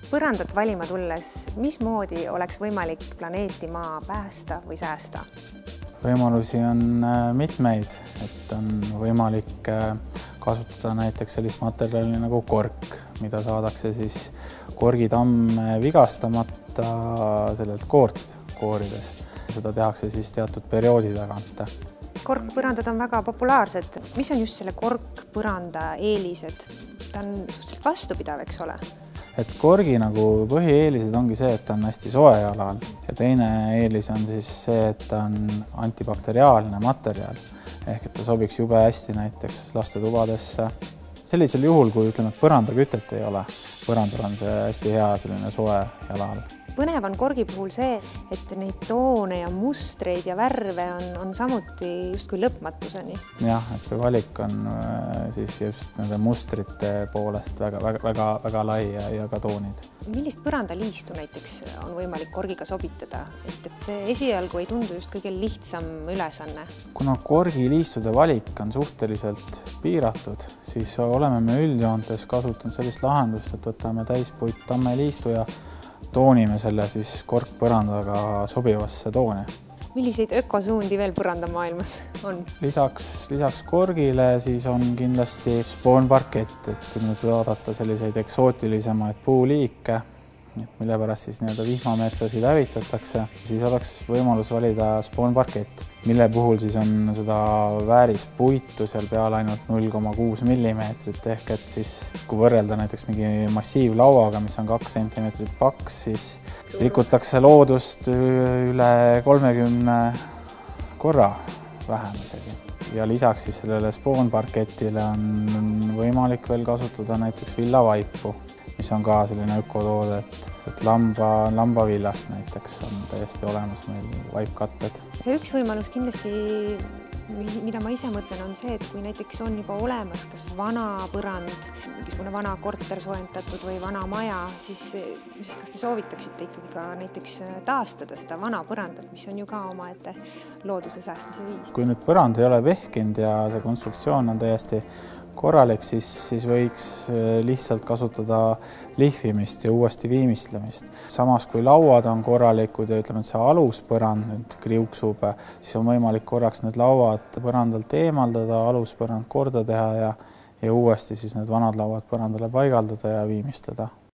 Põrandat valima tulles, mismoodi oleks võimalik planeeti Maa päästa või säästa? Võimalusi on mitmeid, et on võimalik kasutada näiteks sellist materjali nagu kork, mida saadakse siis korgitamm vigastamata sellelt koort koorides. Seda tehakse siis teatud perioodi tagant. Korkpõrandad on väga populaarsed. Mis on just selle korkpõranda eelised? Ta on suhteliselt vastupidav, eks ole? Et korgi nagu põhieelised ongi see, et ta on hästi soe jalal ja teine eelis on siis see, et ta on antibakteriaalne materjal ehk et ta sobiks jube hästi näiteks lastetubadesse. Sellisel juhul, kui ütleme, et põrandakütet ei ole, põrandal on see hästi hea selline soe jalal. Põnev on korgi puhul see, et neid toone ja mustreid ja värve on samuti justkui lõpmatuseni. Jah, et see valik on siis just nende mustrite poolest väga lai ja ka toonid. Millist põrandaliistu näiteks on võimalik korgiga sobitada? Et see esialgu ei tundu just kõige lihtsam ülesanne. Kuna korgiliistude valik on suhteliselt piiratud, siis oleme me üldjoontes kasutanud sellist lahendust, et võtame täispuit tammeliistu ja toonime selle siis korkpõrandaga sobivasse tooni. Milliseid ökosuundi veel põrandamaailmas on? Lisaks korgile siis on kindlasti spoonparkett, et kui nüüd vaadata selliseid eksootilisemaid puuliike, mille pärast siis vihmametsasid hävitatakse, siis oleks võimalus valida spoonparkett, mille puhul siis on seda väärispuitu seal peal ainult 0,6 millimeetrit ehk et siis kui võrrelda näiteks mingi massiivlauaga, mis on 2 sentimeetrit paks, siis rikutakse loodust üle 30 korra vähem isegi. Ja lisaks siis sellele spoonparketile on võimalik veel kasutada näiteks villavaipu, mis on ka selline ökotoode, et lambavillast näiteks on täiesti olemas meil vaipkatted. Ja üks võimalus kindlasti, mida ma ise mõtlen, on see, et kui näiteks on juba olemas kas vana põrand, mingisugune vana korter soentatud või vana maja, siis kas te soovitaksite ikkagi ka näiteks taastada seda vana põrandat, mis on ju ka omaette looduse säästmise viis? Kui nüüd põrand ei ole vehkinud ja see konstruktsioon on täiesti korralik, siis võiks lihtsalt kasutada lihvimist ja uuesti viimistlemist. Samas kui lauad on korralikud ja ütleme, et see aluspõrand nüüd kriuksub, siis on võimalik korraks need lauad põrandalt eemaldada, aluspõrand korda teha ja uuesti siis need vanad lauad põrandale paigaldada ja viimistleda.